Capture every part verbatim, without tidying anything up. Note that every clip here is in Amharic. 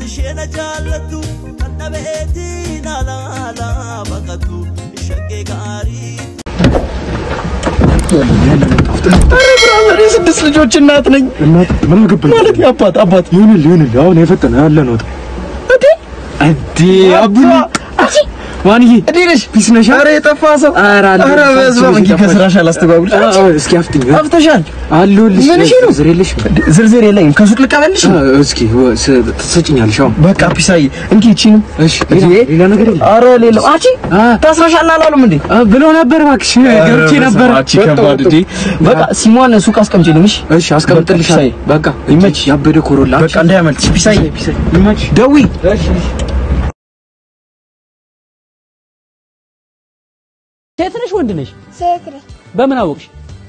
ishena jallatu kannabeti nala la baqatu shaqe gari አረ ስድስት ልጆች እናት ነኝ እናት ምን ገባኝ ማለት ያባት አባት ይሁን ይሁን አሁን የፈጠነ ያለ ነው እንዴ እንዴ አቡኒ ዋንዬ እዲነሽ ቢስነሽ አረ የጠፋሰው አረ አረ በዝባ እንኪ ከስራሽ አላስተጓጉልሽ እስኪ አፍጥኝ አፍተሻል አሉልሽ ዝርዝርልሽ ዝርዝር የለኝም ከሱቅ ልቀበልሽ እስኪ ትሰጪኛለሽ አሁን በቃ ፒሳይ እንኪ እቺንም እሺ ሌላ ነገር የለም አረ ሌላ አቺ ታስራሻል አላሉም እንዴ ብሎ ነበር ባክሽ ገብቼ ነበር አቺ ከባድ እንዴ በቃ ሲሞን ሱቅ አስቀምጪልኝ እሺ እሺ አስቀምጥልሻለሁ በቃ ይመች ያበደ ኮሮላ በቃ እንዳያመልጥ ፒሳይ ፒሳይ ይመች ደዊ እሺ ሴት ነሽ ወንድ ነሽ ሴት ነሽ በምን አወቅሽ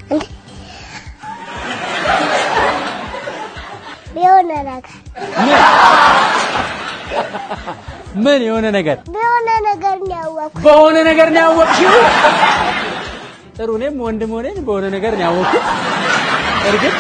ቢሆነ ነገር ምን የሆነ ነገር ቢሆነ ነገር ነው ያወቅኩት በሆነ ነገር ነው ያወቅሽው ጥሩ ነኝ ወንድም ሆነኝ በሆነ ነገር ነው ያወቅኩት እርግጥ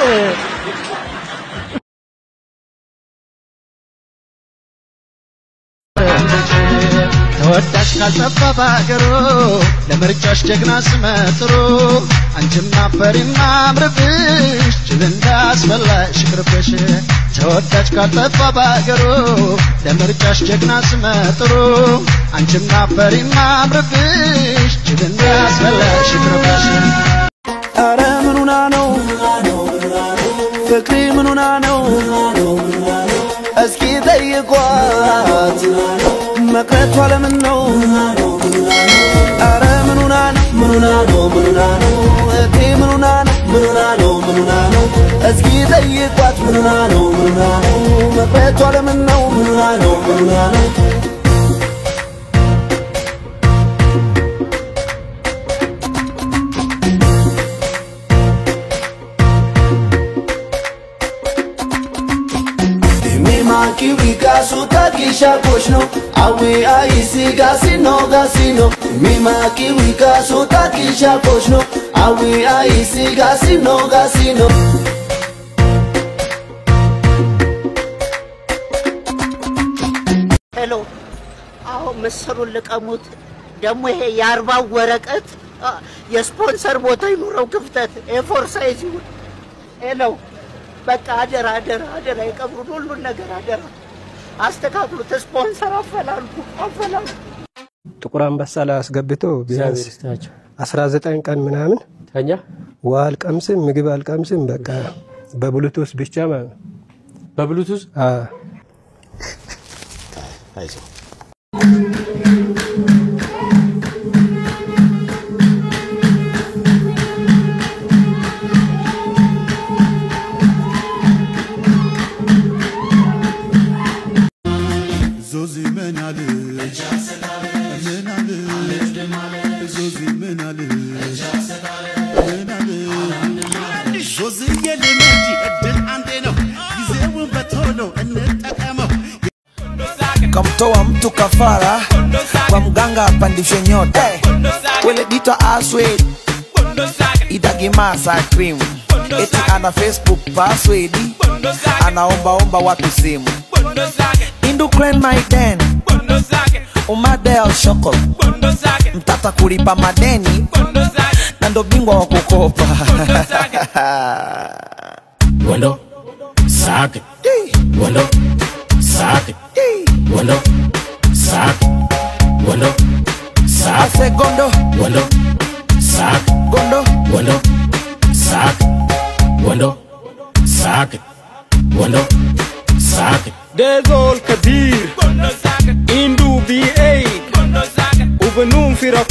ተወዳሽ ካልጠፋ ባገሩ ለምርጫሽ ጀግና ስመጥሩ አንቺማ ፈሪማ አምርብሽ ጅልንዳስበላሽ ቅርብሽ ተወዳሽ ካልጠፋ ባገሩ ለምርጫሽ ጀግና ስመጥሩ አንቺማ ፈሪማ አምርብሽ ጅልንዳስበላሽ ቅርብሽ አረ ምኑና ነው ፍቅሪ ምኑና ነው እስኪ ጠይቋት መቅረቷ ለምን ነው አረ ምኑና ነው ምኑና ነው ምኑና ነው እቴ ምኑና ነው ምኑና ነው ምኑና ነው እስኪ ጠይቋት ምኑና ነው ምኑና ነው መቅረቷ ለምን ነው ምኑና ነው ምኑና ነው Kiwi kasu takisha koshno awe aisi gasino gasino mima kiwi kasu takisha koshno awe aisi gasino gasino Hello አሁ መስሩን ለቀሙት ደሞ ይሄ የአርባው ወረቀት የስፖንሰር ቦታ ይኑረው ክፍተት ኤፎር ሳይዝ ይሁን ሄሎ በቃ አደራ አደራ አደራ የቀብሩ ሁሉ ነገር አደራ አስተካክሉ ስፖንሰር አፈላልኩ አፈላልኩ ጥቁር አንበሳ ላይ አስገብቶ ቢያንስ አስራ ዘጠኝ ቀን ምናምን ተኛ ዋል ቀምስም ምግብ አልቀምስም በቃ በብሉቱዝ ብቻ ማለት በብሉቱዝ አ አይዞ Zozi menali, menali, Zozi menali, menali. Zozi yele meji edin ande no, gizewu batono ene takamo. Kamtoa mtu kafara, kwa mganga apandishe nyota. Wele dito aswed, idagimasa cream. Eti ana Facebook password, anaomba omba watu simu. Indu clan my den Umadel shoko Mtata kulipa madeni Nando bingwa wa kukopa Wando Sake Wando Sake Wando Sake Wando Sake Gondo Wando Sake Gondo Wando Sake Wando Sake Wando Sake Dezol Kadir Indu B A Ubenum Fira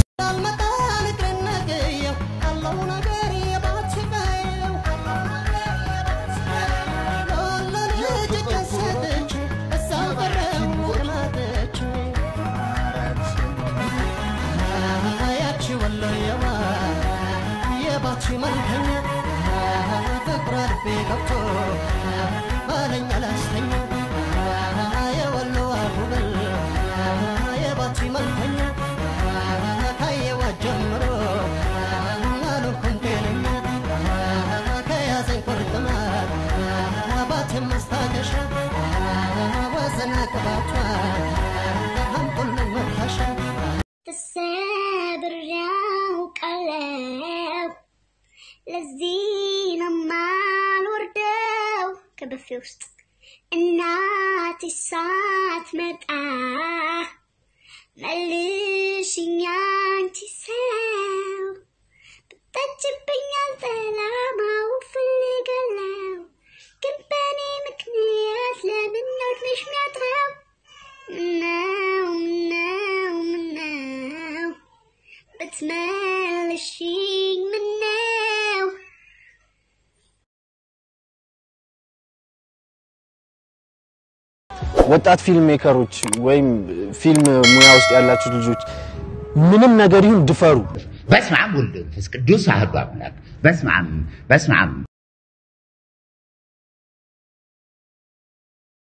ለዚህ ነው የማልወርደው ከበፌ ውስጥ እናቴ ሳትመጣ መልሽኝ አንቺ ሰው ብታጅብኛል ሰላማው ፈልጋለሁ ግን በእኔ ምክንያት ለምን ነው ትንሽ ሚያጥረው ምነው ምነው ምነው ብትመልሽኝ ምነው ወጣት ፊልም ሜከሮች ወይም ፊልም ሙያ ውስጥ ያላችሁ ልጆች ምንም ነገር ይሁን ድፈሩ በስመ አብ ወልድ መንፈስ ቅዱስ አሐዱ አምላክ በስመ አብ በስመ አብ